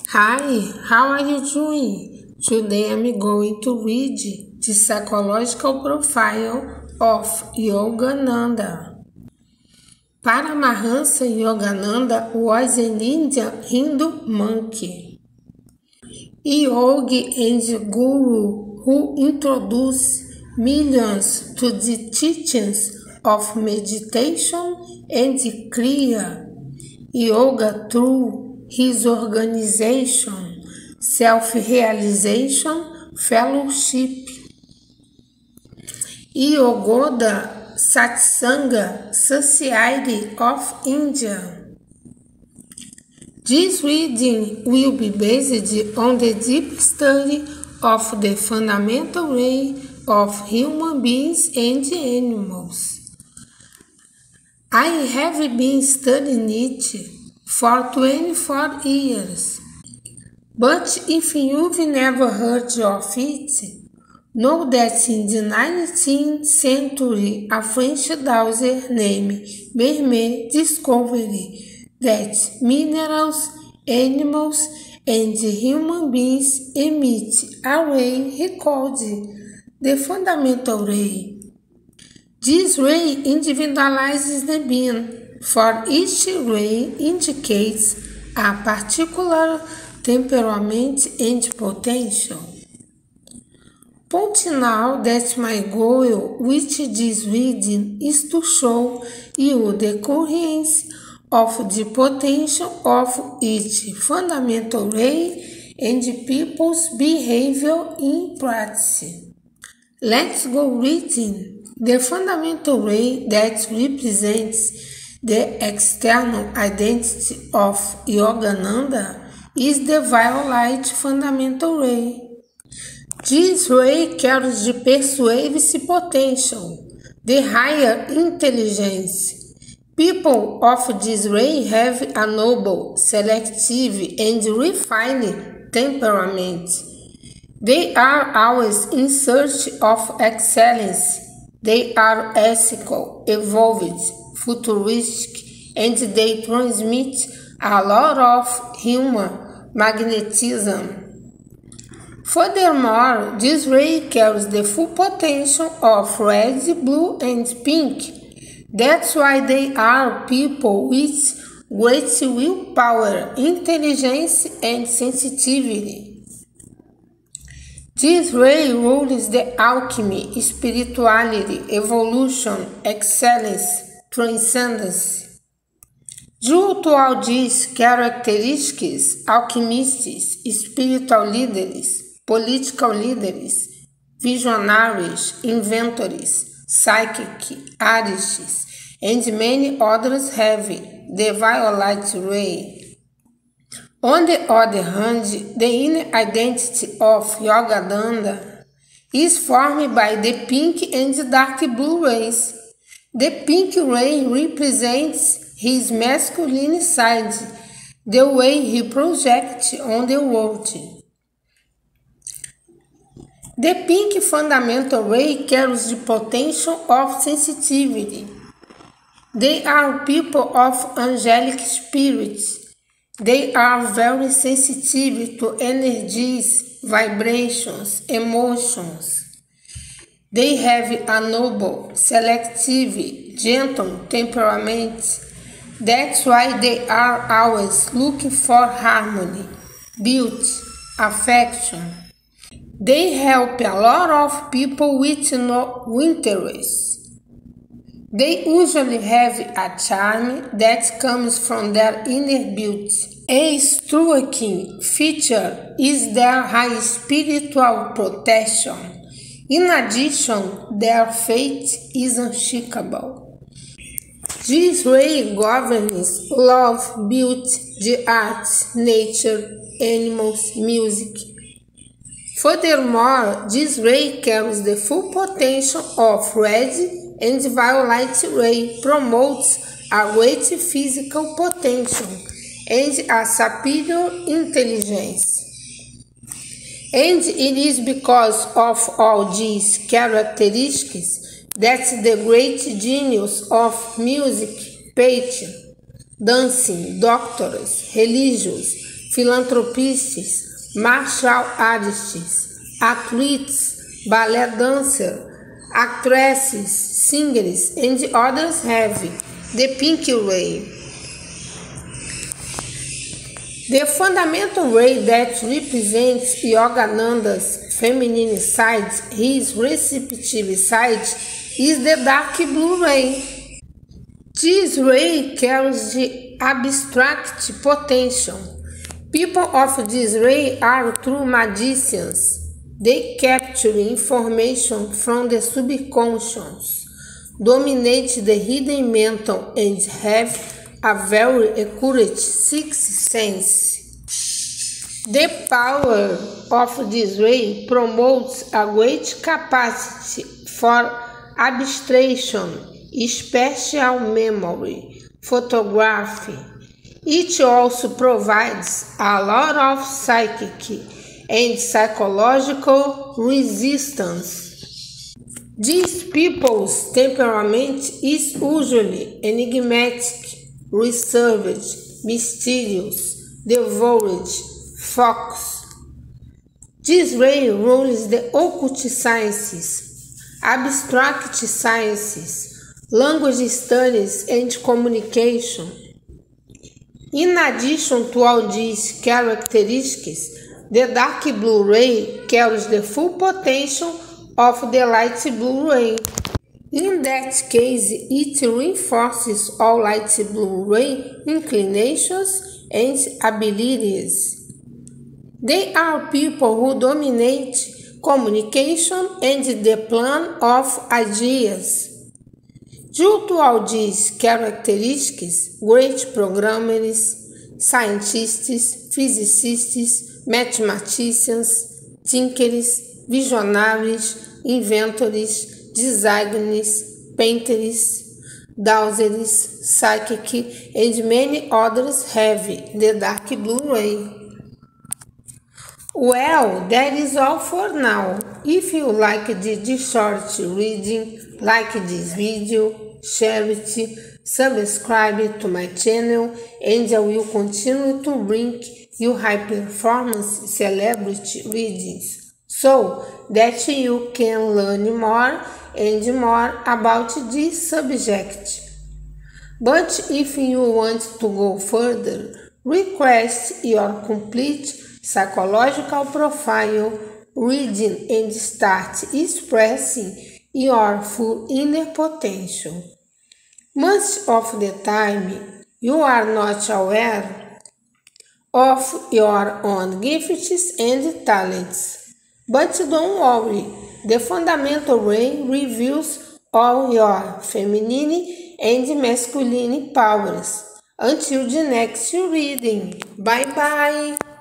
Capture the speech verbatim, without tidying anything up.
Hi, how are you doing? Today I'm going to read the psychological profile of Yogananda. Paramahansa Yogananda was an Indian Hindu monk, yogi and guru who introduced millions to the teachings of meditation and Kriya Yoga through his organization, Self-Realization Fellowship, Yogoda Satsanga Society of India. This reading will be based on the deep study of the fundamental way of human beings and animals. I have been studying it for twenty-four years, but if you've never heard of it, know that in the nineteenth century a French dowser named Vermeer discovered that minerals, animals, and human beings emit a ray he called the fundamental ray. This ray individualizes the being, for each ray indicates a particular temperament and potential. Point now that my goal with this reading is to show you the coherence of the potential of each fundamental ray and people's behavior in practice. Let's go reading. The fundamental ray that represents the external identity of Yogananda is the violet fundamental ray. This ray carries the persuasive potential, the higher intelligence. People of this ray have a noble, selective, and refined temperament. They are always in search of excellence. They are ethical, evolved, futuristic, and they transmit a lot of human magnetism. Furthermore, this ray carries the full potential of red, blue, and pink. That's why they are people with great willpower, intelligence, and sensitivity. This ray rules the alchemy, spirituality, evolution, excellence, transcendence. Due to all these characteristics, alchemists, spiritual leaders, political leaders, visionaries, inventors, psychic artists, and many others have the violet ray. On the other hand, the inner identity of Yogananda is formed by the pink and dark blue rays. The pink ray represents his masculine side, the way he projects on the world. The pink fundamental ray carries the potential of sensitivity. They are people of angelic spirits. They are very sensitive to energies, vibrations, emotions. They have a noble, selective, gentle temperament. That's why they are always looking for harmony, beauty, affection. They help a lot of people with no interest. They usually have a charm that comes from their inner beauty. A striking feature is their high spiritual protection. In addition, their faith is unshakable. This ray governs love, beauty, the arts, nature, animals, music. Furthermore, this ray carries the full potential of red and violet ray, promotes a great physical potential and a superior intelligence. And it is because of all these characteristics that the great genius of music, painting, dancing, doctors, religious, philanthropists, martial artists, athletes, ballet dancers, actresses, singers, and others have the pink ray. The fundamental ray that represents Yogananda's feminine side, his receptive side, is the dark blue ray. This ray carries the abstract potential. People of this ray are true magicians. They capture information from the subconscious, dominate the hidden mental, and have a very accurate sixth sense. The power of this ray promotes a great capacity for abstraction, spatial memory, photography. It also provides a lot of psychic and psychological resistance. These people's temperament is usually enigmatic, reserved, mysterious, devoted, focused. This ray rules the occult sciences, abstract sciences, language studies, and communication. In addition to all these characteristics, the dark blue ray carries the full potential of the light blue ray. In that case, it reinforces all light blue ray inclinations and abilities. They are people who dominate communication and the plan of ideas. Due to all these characteristics, great programmers, scientists, physicists, mathematicians, thinkers, visionaries, inventors, designers, painters, dancers, psychic, and many others have the dark blue ray. Well, that is all for now. If you like this short reading, like this video, share it, subscribe to my channel, and I will continue to bring you high performance celebrity readings so that you can learn more and more about this subject. But if you want to go further, request your complete psychological profile reading and start expressing your full inner potential. Most of the time, you are not aware of your own gifts and talents. But don't worry, the fundamental ray reveals all your feminine and masculine powers. Until the next reading. Bye bye.